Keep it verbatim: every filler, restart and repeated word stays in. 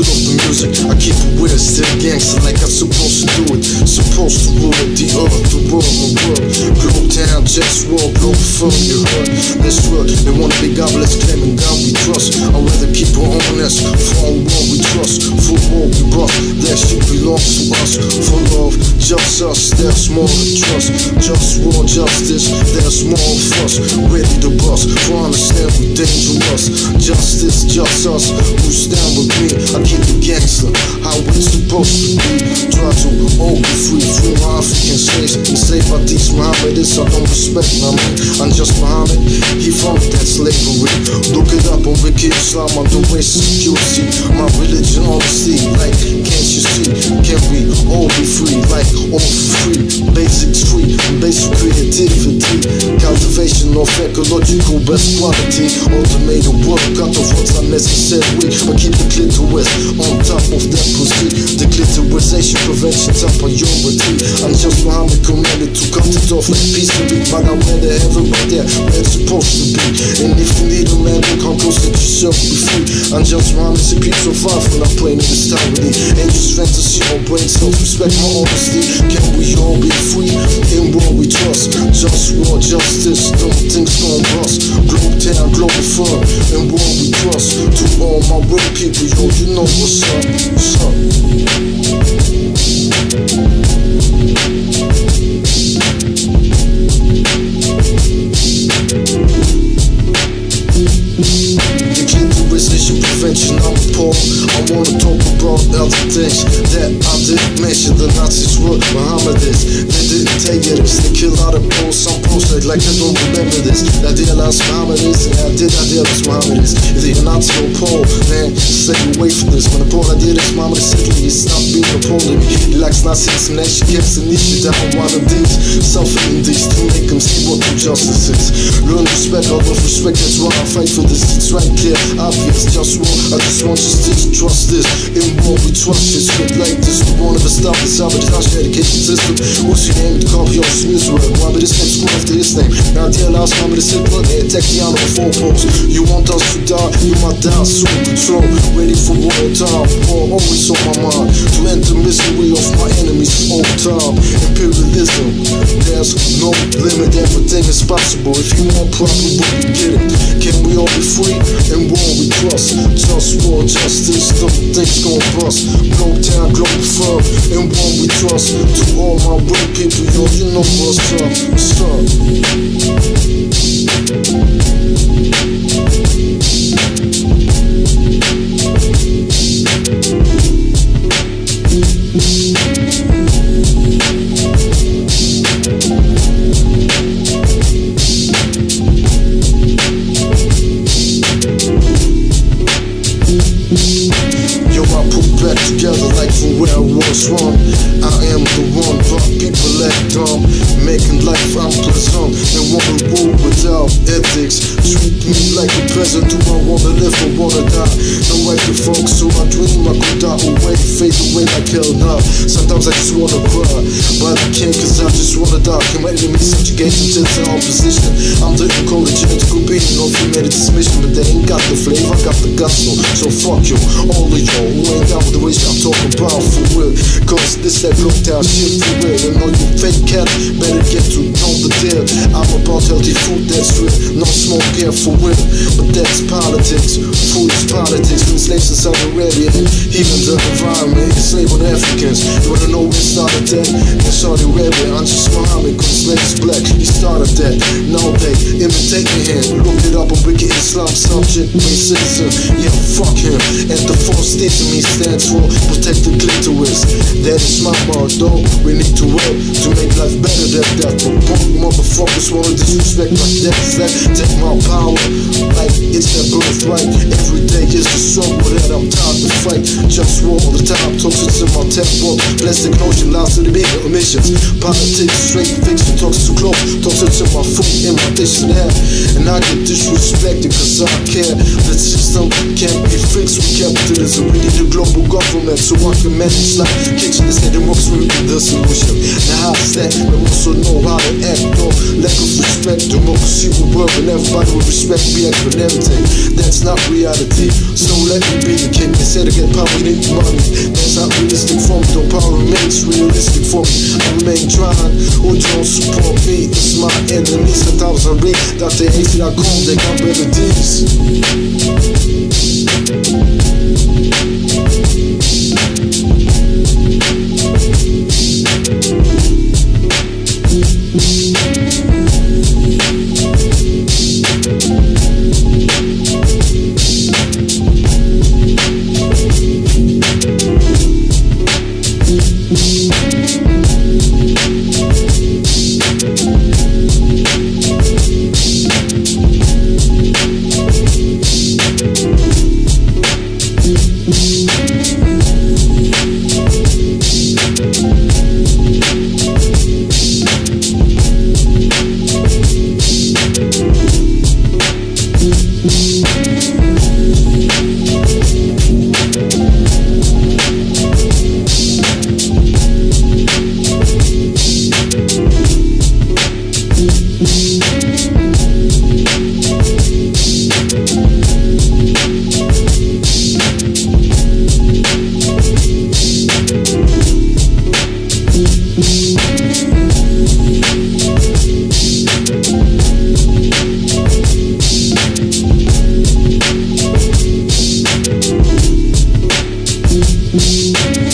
of the music, I keep it weird, still gangster like I'm supposed to do it. Supposed to rule it, the earth, the world, my world. Globetown, JustWar, Globalfirm, you heard. That's real, they wanna be godless, claiming God we trust. I'd rather keep it honest, for what we trust, for what we brought. That shit belongs to us, for love, just us, there's more to trust. Just war, justice, there's more of us. Ready to bust, for understand we're dangerous. Justice, just us, who stand with me. I keep it gangster, how it's supposed to be. Try to all be free, free my African slaves. Enslaved by these Mohammedists, I don't respect my man. I'm just Muhammad, he founded that slavery. Look it up on Wiki Islam, I'm the way security. My religion, honesty, like, can't you see? Can we all be free, like, all free? Basics free, basic creativity. Cultivation of ecological best quality. Automated work, cut off what's unnecessary. But keep the clitoris on top of that pussy. The clitorisation prevention top priority. I'm just Muhammad commanded to cut it off like peace to be. But I'm where the heaven right there, where it's supposed to be. And if you need a man, look how close that yourself be free. I'm just Muhammad, see people survive when I'm playing in this time with me. Ain't just fantasy or brain, self-respect, my honesty. Can we all be free in what we trust? Just war, justice, don't things gon' bust. Globetown, Globalfirm, and what we trust. To all my real people, yo, you know what's up, what's up. Prevention, I'm appalled. I wanna talk about other things that I didn't mention. The Nazis were Mohammedists. They didn't take it. They kill out of posts. Some posts like, like I don't remember this. I idealized Mohammedists and I did idealize Mohammedists. If you're Nazi or Pole, man, stay away from this. When the Pole idealist Mohammed said he stopped being a Pole to me. He likes Nazis and she gets an issue down one of these. Suffering these to make them see what true justice is. Learn respect, out of respect, that's why I fight for this. It's right clear, obvious, just war. I just want you to trust this. In what we trust, it's good like this. The one of us stop the sabotage education system. What's your name? The copy of Smith's word. Why be this name school after his name? Now the last time this Hitler, they attack the honor of four posts. You want us to die, you might die soon. Control, ready for war time. War always on my mind. To end the misery of my enemies all time. Imperialism, there's no limit. Everything is possible. If you want problem, we can get it. Can we all be free? And what we trust? Just war, justice, don't things gon' bust. Globetown, Globalfirm, and what we trust. To all my real people, yo, you know what's up, what's up. Yo, I put back together like from where I was wrong. I am the one, but people act dumb, making life unpleasant. They wanna rule without ethics. Treat me like a peasant. Do I wanna live or wanna die? No way to focus, so I dream I could die away, fade away like hell now. Sometimes I just wanna cry, but I can't cause I just wanna die. Can my enemies subjugate into their opposition? I'm the ecological being of humanity's mission, but they ain't got the flavor, I got the gusto. So fuck you, all of y'all who ain't down with the wish I'm talking about for real. Cause this that Globetown shit for real. And all you fake cat better get to know the deal. I'm about healthy food that's real, no smoke here for real. But that's politics, food is politics. Been slaves in Saudi Arabia and even the environment. Enslaved on Africans. You wanna know where it started that? In Saudi Arabia, I'm just Muhammad, cause slaves black. He started that. Now they imitate me here. Look it up on Wiki Islam, subject, main citizen. Yeah, fuck him. And the fourth state to me stands for protect the clitoris. That is my motto. We need to work to make life better than that. But punk motherfuckers wanna disrespect my death. That take my power like it's their birthright. Every day is the struggle that I'm tired to fight. Just war all the time, toxins in my tech book. Plastic notion, lies to the bigger emissions. Politics, straight fiction, talks too close. Toxins in my food, in my dish and hair. And I get disrespected cause I care. The system can't be fixed with capitalism. We need a global government so I can manage life. Kitchen is getting works with the solution. Now how's that? We also know how to act though. Lack of respect, democracy will work and everybody will respect me and everything. That's not reality. reality. So let me be the king. They said to get power, we need money. That's not realistic for me, though power remains realistic for me. I remain trying, who don't support me? It's my enemies. Sometimes I read that they A C dot com, they got remedies. We'll be right back.